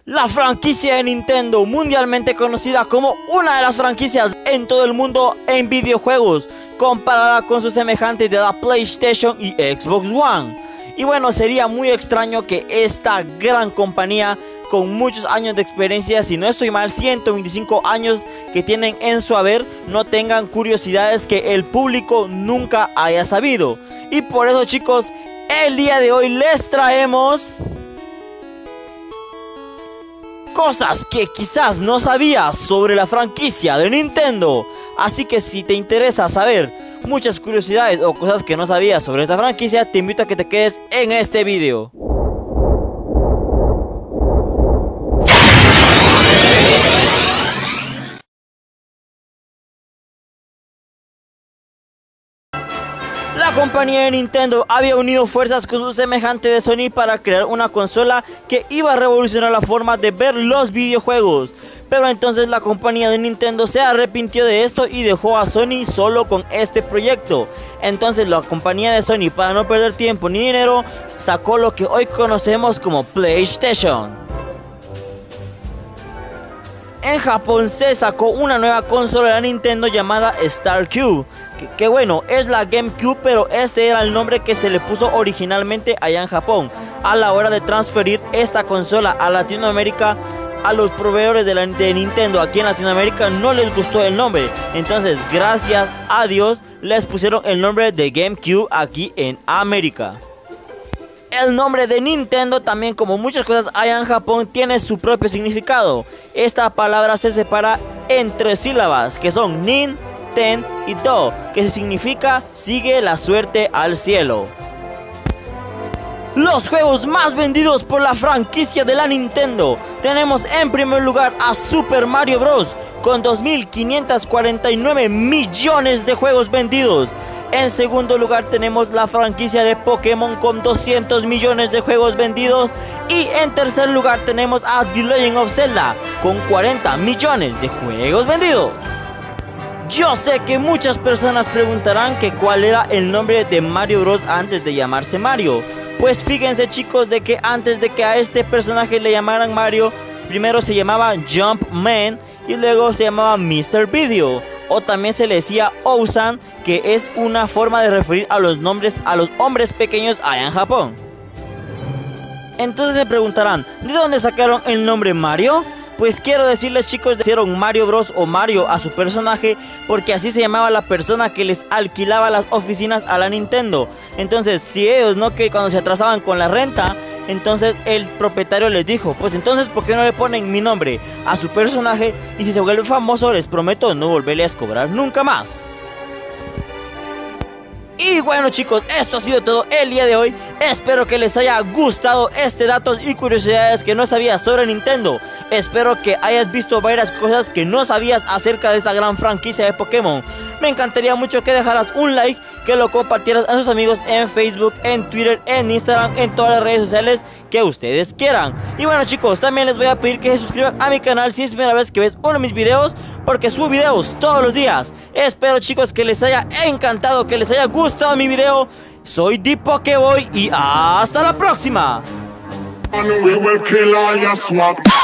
La franquicia de Nintendo, mundialmente conocida como una de las franquicias en todo el mundo en videojuegos, comparada con sus semejantes de la PlayStation y Xbox One. Y bueno, sería muy extraño que esta gran compañía con muchos años de experiencia, si no estoy mal, 125 años que tienen en su haber, no tengan curiosidades que el público nunca haya sabido. Y por eso, chicos, el día de hoy les traemos cosas que quizás no sabías sobre la franquicia de Nintendo. Así que si te interesa saber muchas curiosidades o cosas que no sabías sobre esta franquicia, te invito a que te quedes en este video. La compañía de Nintendo había unido fuerzas con su semejante de Sony para crear una consola que iba a revolucionar la forma de ver los videojuegos. Pero entonces la compañía de Nintendo se arrepintió de esto y dejó a Sony solo con este proyecto. Entonces la compañía de Sony, para no perder tiempo ni dinero, sacó lo que hoy conocemos como PlayStation. En Japón se sacó una nueva consola de Nintendo llamada Star Cube, que bueno, es la GameCube, pero este era el nombre que se le puso originalmente allá en Japón. A la hora de transferir esta consola a Latinoamérica, a los proveedores de Nintendo aquí en Latinoamérica no les gustó el nombre. Entonces, gracias a Dios, les pusieron el nombre de GameCube aquí en América. El nombre de Nintendo, también como muchas cosas allá en Japón, tiene su propio significado. Esta palabra se separa en 3 sílabas, que son Nin, Ten y Do, que significa sigue la suerte al cielo. Los juegos más vendidos por la franquicia de la Nintendo. Tenemos en primer lugar a Super Mario Bros. Con 2.549 millones de juegos vendidos. En segundo lugar tenemos la franquicia de Pokémon con 200 millones de juegos vendidos. Y en tercer lugar tenemos a The Legend of Zelda con 40 millones de juegos vendidos. Yo sé que muchas personas preguntarán que cuál era el nombre de Mario Bros antes de llamarse Mario. Pues fíjense, chicos, de que antes de que a este personaje le llamaran Mario, primero se llamaba Jumpman y luego se llamaba Mr. Video, o también se le decía Ousan, que es una forma de referir a los hombres pequeños allá en Japón. Entonces me preguntarán, ¿de dónde sacaron el nombre Mario? Pues quiero decirles, chicos, hicieron Mario Bros o Mario a su personaje porque así se llamaba la persona que les alquilaba las oficinas a la Nintendo. Entonces, si ellos no, que cuando se atrasaban con la renta, entonces el propietario les dijo, pues entonces ¿por qué no le ponen mi nombre a su personaje? Y si se vuelve famoso, les prometo no volverles a cobrar nunca más. Y bueno, chicos, esto ha sido todo el día de hoy. Espero que les haya gustado este datos y curiosidades que no sabías sobre Nintendo. Espero que hayas visto varias cosas que no sabías acerca de esa gran franquicia de Pokémon. Me encantaría mucho que dejaras un like, que lo compartieras a sus amigos en Facebook, en Twitter, en Instagram, en todas las redes sociales que ustedes quieran. Y bueno, chicos, también les voy a pedir que se suscriban a mi canal si es primera vez que ves uno de mis videos, porque subo videos todos los días. Espero, chicos, que les haya encantado, que les haya gustado mi video. Soy The Pokeboy y hasta la próxima.